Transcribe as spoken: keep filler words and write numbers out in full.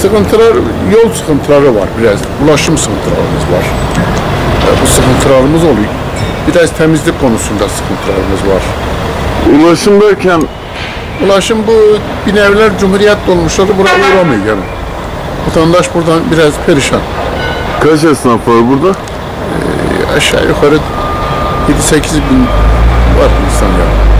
Sıkıntılar, yol sıkıntıları var biraz. Ulaşım sıkıntılarımız var. Bu sıkıntılarımız oluyor. Biraz temizlik konusunda sıkıntılarımız var. Ulaşım derken? Ulaşım bu binevler Cumhuriyet dolmuşları buraya uğramıyor yani. Vatandaş buradan biraz perişan. Kaç esnaf var burada? Ee, aşağı yukarı yedi sekiz bin var insan ya.